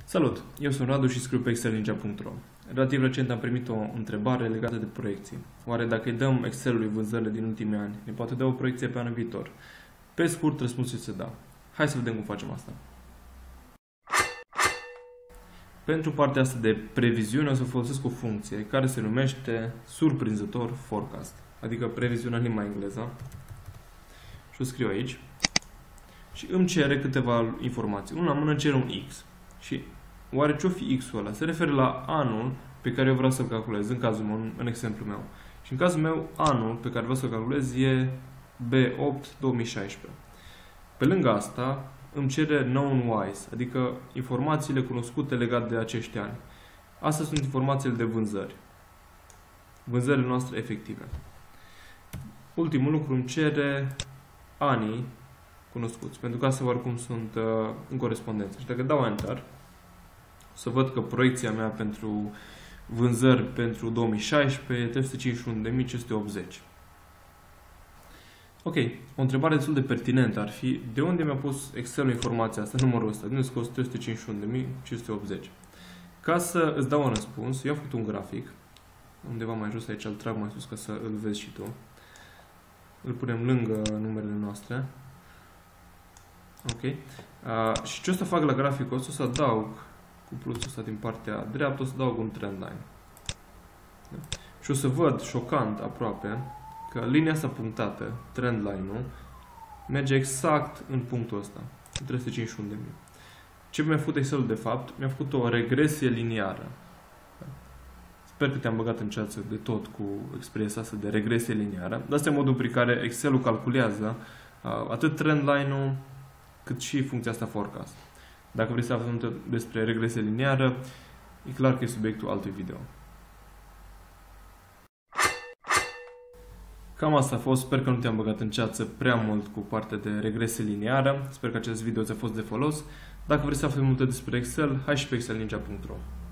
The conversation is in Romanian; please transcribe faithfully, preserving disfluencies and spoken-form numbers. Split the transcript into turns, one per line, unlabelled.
Salut! Eu sunt Radu și scriu pe excel ninja punct ro. Relativ recent am primit o întrebare legată de proiecții. Oare dacă îi dăm Excel-ului vânzările din ultimii ani, ne poate da o proiecție pe anul viitor? Pe scurt, răspunsul este da. Hai să vedem cum facem asta. Pentru partea asta de previziune o să folosesc o funcție care se numește surprinzător forecast, adică previziunea în limba engleză. Și o scriu aici. Și îmi cere câteva informații. Una la mână cere un X. Și oare ce-o fi X-ul ăla? Se referă la anul pe care eu vreau să-l calculez, în cazul meu, în exemplu meu. Și în cazul meu, anul pe care vreau să-l calculez e B opt două mii șaisprezece. Pe lângă asta, îmi cere known wise, adică informațiile cunoscute legate de acești ani. Astea sunt informațiile de vânzări. Vânzările noastre efective. Ultimul lucru îmi cere anii cunoscuți, pentru că să văd cum sunt uh, în corespondență. Și dacă dau Enter, o să văd că proiecția mea pentru vânzări pentru două mii șaisprezece e trei sute cincizeci și unu de mii cinci sute optzeci. Ok, o întrebare destul de pertinentă ar fi: de unde mi-a pus Excel-ul informația asta, numărul ăsta? De unde scos trei sute cincizeci și unu de mii cinci sute optzeci? Ca să îți dau un răspuns, eu am făcut un grafic, undeva mai jos aici, îl trag mai sus ca să îl vezi și tu. Îl punem lângă numerele noastre. Ok. Uh, și ce o să fac la graficul ăsta? O să adaug cu plusul ăsta din partea dreaptă, o să adaug un trendline. Da? Și o să văd, șocant aproape, că linia asta punctată, trendline-ul, merge exact în punctul ăsta, trei sute cincizeci și unu de mii. Ce mi-a făcut Excel-ul de fapt? Mi-a făcut o regresie liniară. Da? Sper că te-am băgat în ceață de tot cu expresia asta de regresie liniară. Dar asta e modul prin care Excel-ul calculează uh, atât trendline-ul cât și funcția asta forecast. Dacă vrei să afli despre regresie liniară, e clar că e subiectul altui video. Cam asta a fost, sper că nu te-am băgat în ceață prea mult cu partea de regresie liniară. Sper că acest video ți-a fost de folos. Dacă vrei să afli multe despre Excel, hai și pe excel ninja punct ro.